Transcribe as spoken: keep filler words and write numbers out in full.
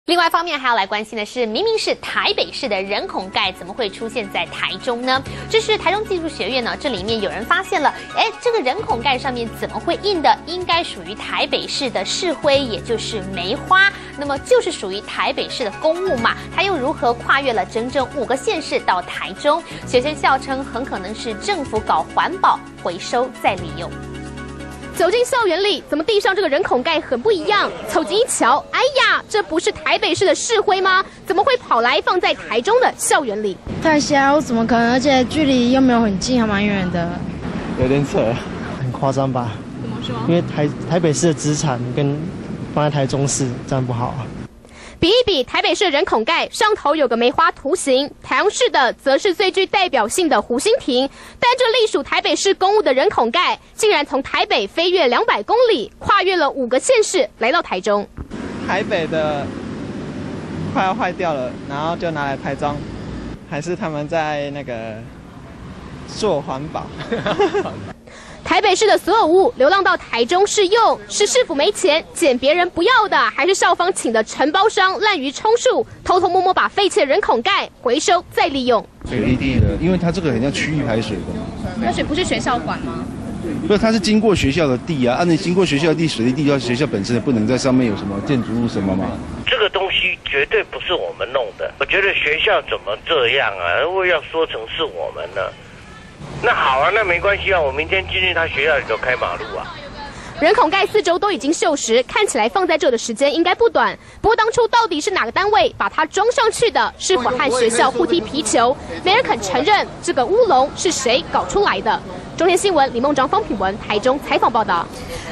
另外一方面还要来关心的是，明明是台北市的人孔盖，怎么会出现在台中呢？这是台中技术学院呢，这里面有人发现了，哎，这个人孔盖上面怎么会印的？应该属于台北市的市徽，也就是梅花，那么就是属于台北市的公物嘛，它又如何跨越了整整五个县市到台中？学生笑称，很可能是政府搞环保、回收再利用。 走进校园里，怎么地上这个人孔盖很不一样？凑近一瞧，哎呀，这不是台北市的市徽吗？怎么会跑来放在台中的校园里？ 太瞎，我怎么可能？而且距离又没有很近，还蛮远的。 有点扯，很夸张吧？ 怎么说？ 因为台台北市的资产跟放在台中市，这样不好。 比一比，台北市的人孔盖上头有个梅花图形，台中市的则是最具代表性的湖心亭。但这隶属台北市公务的人孔盖，竟然从台北飞越两百公里，跨越了五个县市，来到台中。 台北的快要坏掉了，然后就拿来拍照，还是他们在那个做环保。 台北市的所有物流浪到台中市用，是市府没钱捡别人不要的，还是校方请的承包商滥竽充数，偷偷摸摸把废弃的人孔盖回收再利用？ 水利地的，因为它这个很像区域排水的。 那水不是学校管吗？ 不是，它是经过学校的地啊，按、啊、你经过学校的地，水利地要学校本身不能在上面有什么建筑物什么嘛。 这个东西绝对不是我们弄的，我觉得学校怎么这样啊？如果要说成是我们呢？ 那好啊，那没关系啊，我明天进去他学校里头开马路啊。 人孔盖四周都已经锈蚀，看起来放在这的时间应该不短。不过当初到底是哪个单位把它装上去的？是否和学校互踢皮球？没人肯承认这个乌龙是谁搞出来的。中天新闻李梦章、方品文台中采访报道。